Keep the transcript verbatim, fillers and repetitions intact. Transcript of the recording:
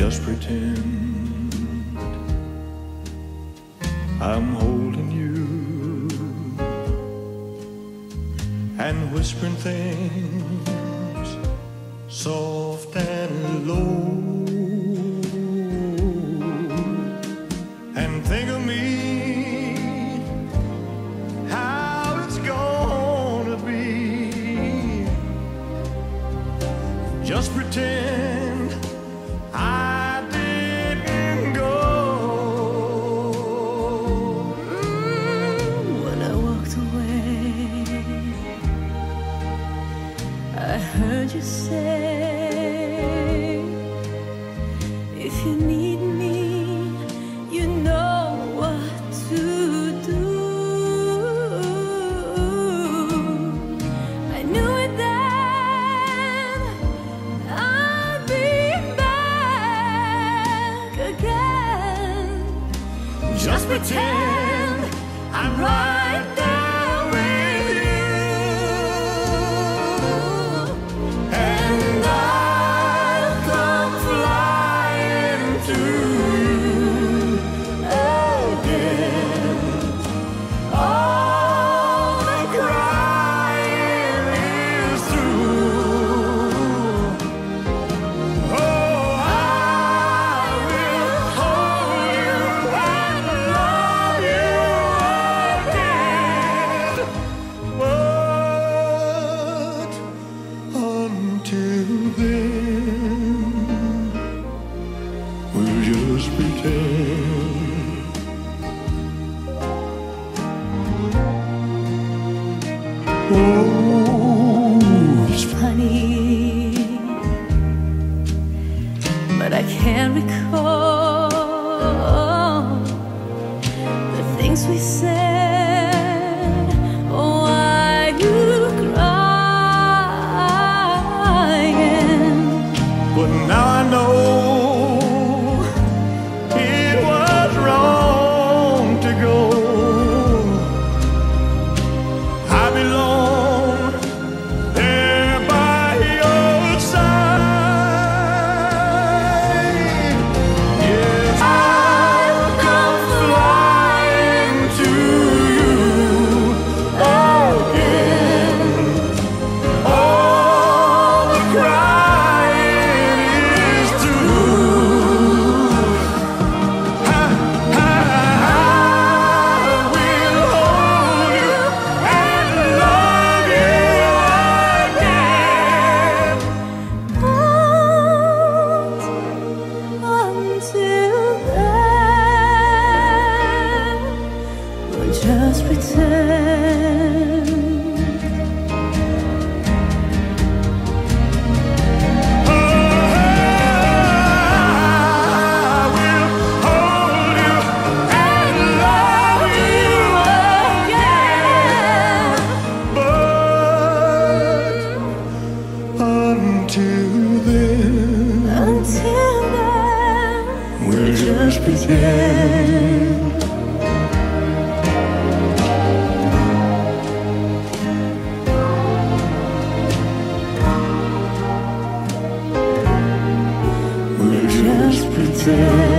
just pretend I'm holding you and whispering things soft and low, and think of me, how it's gonna be. Just pretend I didn't go. When I walked away, I heard you say, if you need me, you know what to do. I knew it then, I'd be back again. Just pretend I'm right there with you, and I'll come flying to you again. All the crying is through. Oh, I will hold you and love you again. But until then, we'll just pretend. Oh, It's funny, but I can't recall the things we said. Oh, why you crying? but now I know it was wrong to go. I belong there by your side. Yes, I'll come flying to you again. All the crying is through. I, I, I will hold you and love you again. But until then, we'll just pretend. I will hold you and love you again. But until then, Until then, we'll just pretend. We'll just pretend.